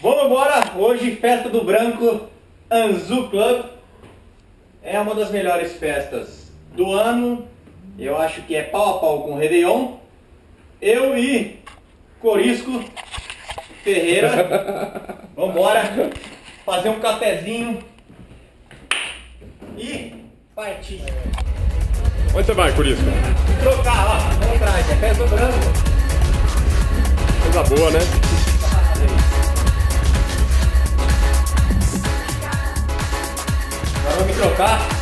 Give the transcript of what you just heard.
Vamos embora! Hoje, festa do Branco Anzu Club. É uma das melhores festas do ano. Eu acho que é pau a pau com o Réveillon. Eu e Corisco Ferreira. Vamos embora fazer um cafezinho e partir. Onde você vai, Corisco? Trocar, ó, vamos atrás, é festa do Branco. Coisa boa, né? Agora vamos trocar.